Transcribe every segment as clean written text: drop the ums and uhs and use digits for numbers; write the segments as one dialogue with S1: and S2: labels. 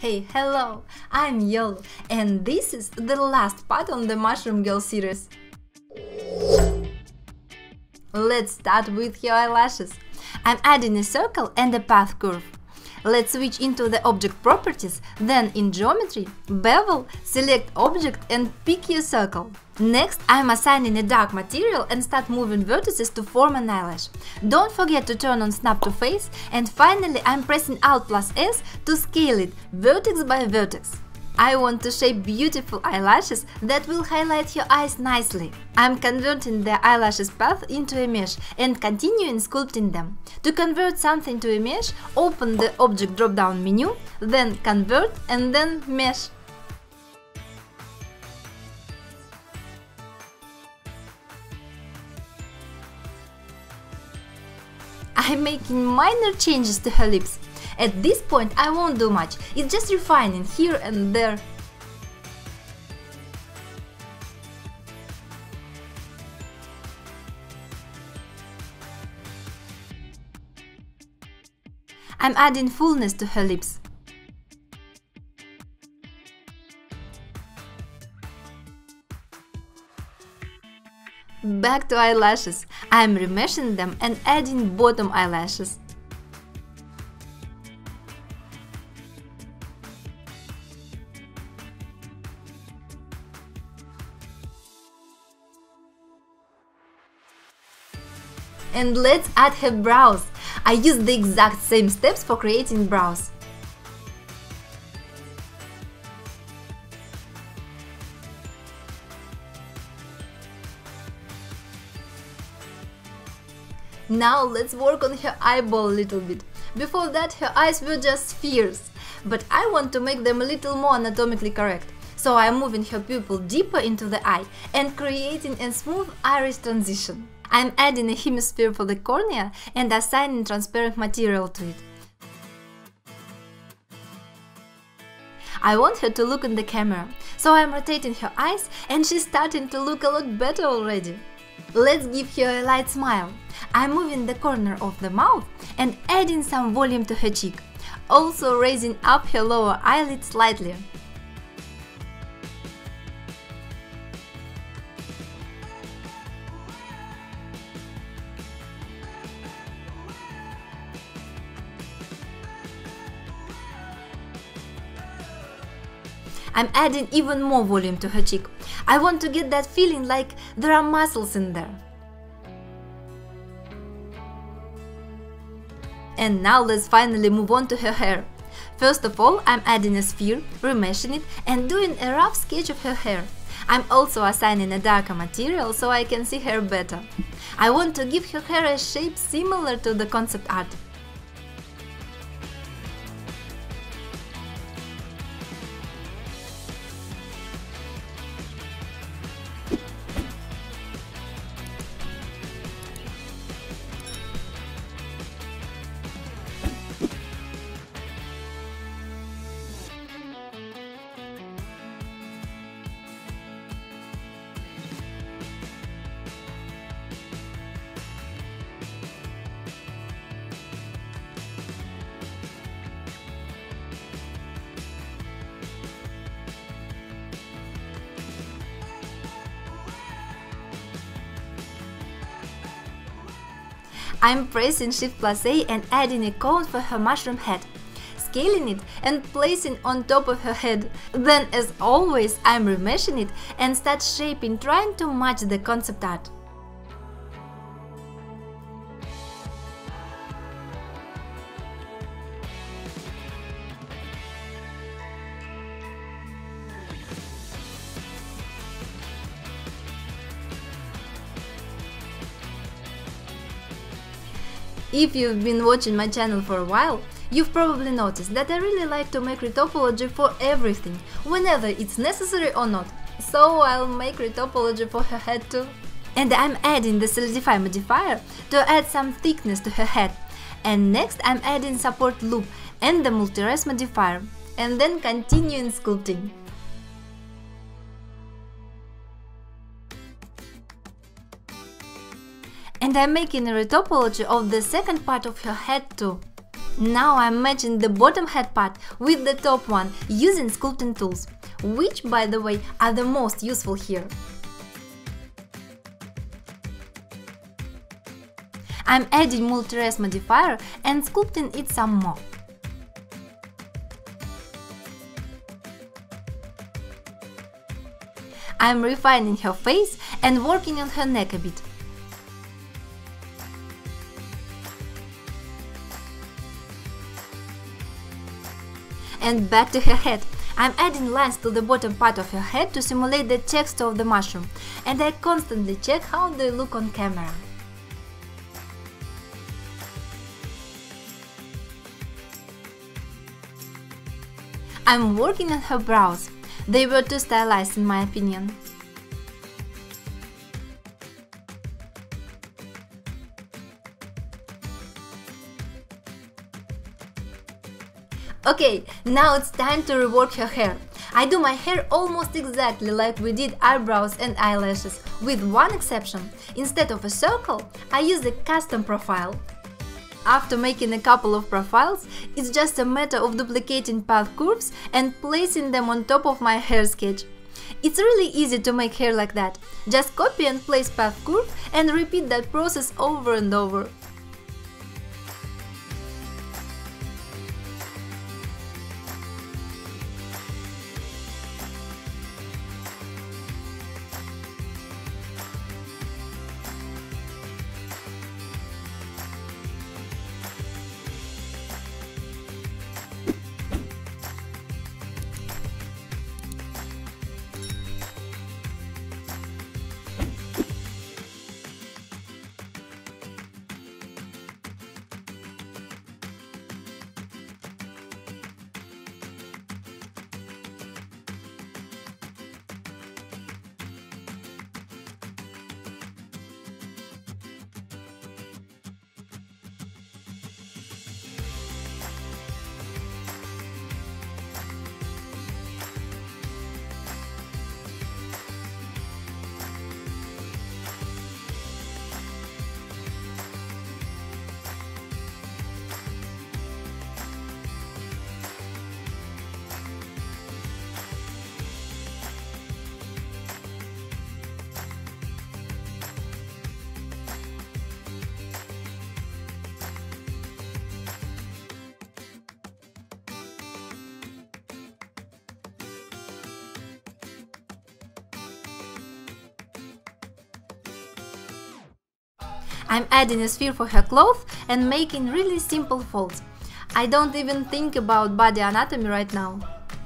S1: Hey, hello! I'm Yolo, and this is the last part on the Mushroom Girl series. Let's start with your eyelashes. I'm adding a circle and a path curve. Let's switch into the object properties, then in geometry, bevel, select object and pick your circle. Next, I'm assigning a dark material and start moving vertices to form an eyelash. Don't forget to turn on snap to face, and finally I'm pressing Alt+S to scale it vertex by vertex. I want to shape beautiful eyelashes that will highlight your eyes nicely. I'm converting the eyelashes path into a mesh and continuing sculpting them. To convert something to a mesh, open the Object drop-down menu, then Convert and then Mesh. I'm making minor changes to her lips. At this point I won't do much, it's just refining here and there. I'm adding fullness to her lips. Back to eyelashes. I'm remeshing them and adding bottom eyelashes. And let's add her brows. I use the exact same steps for creating brows. Now let's work on her eyeball a little bit. Before that her eyes were just spheres, but I want to make them a little more anatomically correct. So I'm moving her pupil deeper into the eye and creating a smooth iris transition. I'm adding a hemisphere for the cornea and assigning transparent material to it. I want her to look in the camera, so I'm rotating her eyes and she's starting to look a lot better already. Let's give her a light smile. I'm moving the corner of the mouth and adding some volume to her cheek, also raising up her lower eyelid slightly. I'm adding even more volume to her cheek. I want to get that feeling like there are muscles in there. And now let's finally move on to her hair. First of all, I'm adding a sphere, remeshing it and doing a rough sketch of her hair. I'm also assigning a darker material so I can see her better. I want to give her hair a shape similar to the concept art. I'm pressing Shift+A and adding a cone for her mushroom head, scaling it and placing on top of her head. Then, as always, I'm remeshing it and start shaping, trying to match the concept art. If you've been watching my channel for a while, you've probably noticed that I really like to make retopology for everything, whenever it's necessary or not. So I'll make retopology for her head too. And I'm adding the Solidify modifier to add some thickness to her head. And next I'm adding Support Loop and the Multi-Res modifier, and then continuing sculpting. And I'm making a retopology of the second part of her head too. Now I'm matching the bottom head part with the top one using sculpting tools, which, by the way, are the most useful here. I'm adding multi-res modifier and sculpting it some more. I'm refining her face and working on her neck a bit. And back to her head. I'm adding lines to the bottom part of her head to simulate the texture of the mushroom, and I constantly check how they look on camera. I'm working on her brows. They were too stylized in my opinion. Okay, now it's time to rework her hair. I do my hair almost exactly like we did eyebrows and eyelashes, with one exception. Instead of a circle, I use a custom profile. After making a couple of profiles, it's just a matter of duplicating path curves and placing them on top of my hair sketch. It's really easy to make hair like that. Just copy and place path curve and repeat that process over and over. I'm adding a sphere for her clothes and making really simple folds. I don't even think about body anatomy right now.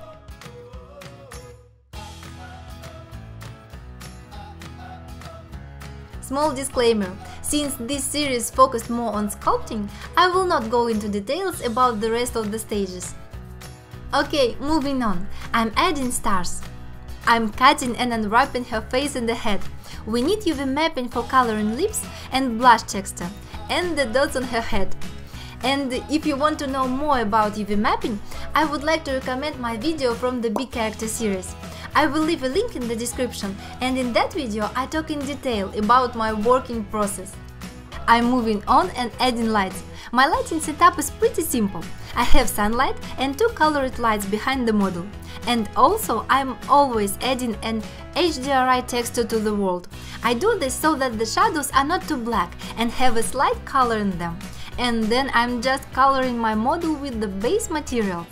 S1: Small disclaimer, since this series focused more on sculpting, I will not go into details about the rest of the stages. Okay, moving on, I'm adding stars. I'm cutting and unwrapping her face and the head. We need UV mapping for coloring lips and blush texture, and the dots on her head. And if you want to know more about UV mapping, I would like to recommend my video from the Big Character series. I will leave a link in the description, and in that video I talk in detail about my working process. I'm moving on and adding lights. My lighting setup is pretty simple. I have sunlight and two colored lights behind the model. And also I'm always adding an HDRI texture to the world. I do this so that the shadows are not too black and have a slight color in them. And then I'm just coloring my model with the base materials.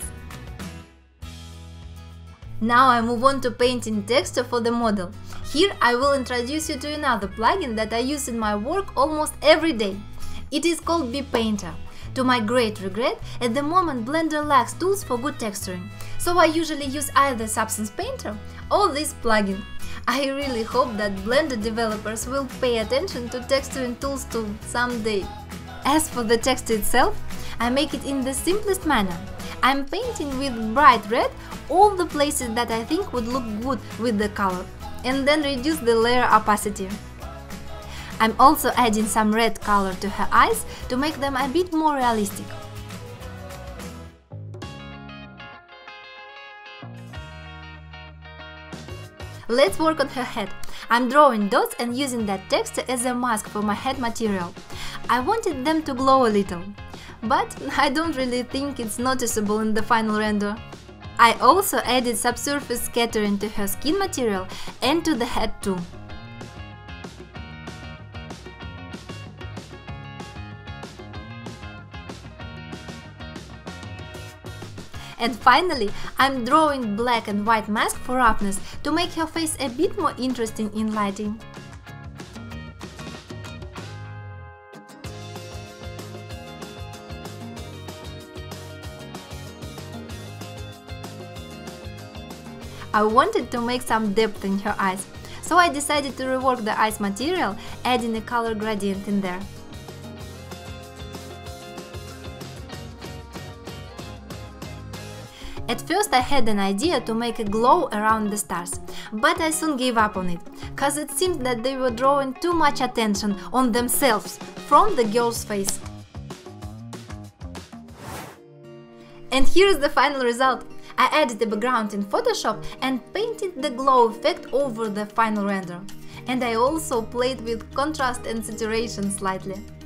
S1: Now I move on to painting texture for the model. Here I will introduce you to another plugin that I use in my work almost every day. It is called BPainter. To my great regret, at the moment Blender lacks tools for good texturing, so I usually use either Substance Painter or this plugin. I really hope that Blender developers will pay attention to texturing tools too someday. As for the texture itself, I make it in the simplest manner. I'm painting with bright red all the places that I think would look good with the color, and then reduce the layer opacity. I'm also adding some red color to her eyes to make them a bit more realistic. Let's work on her head. I'm drawing dots and using that texture as a mask for my head material. I wanted them to glow a little. but I don't really think it's noticeable in the final render. I also added subsurface scattering to her skin material and to the head too. And finally, I'm drawing black and white mask for roughness to make her face a bit more interesting in lighting. I wanted to make some depth in her eyes, so I decided to rework the eyes material, adding a color gradient in there. At first I had an idea to make a glow around the stars, but I soon gave up on it, cause it seemed that they were drawing too much attention on themselves from the girl's face. And here's the final result. I added the background in Photoshop and painted the glow effect over the final render. And I also played with contrast and saturation slightly.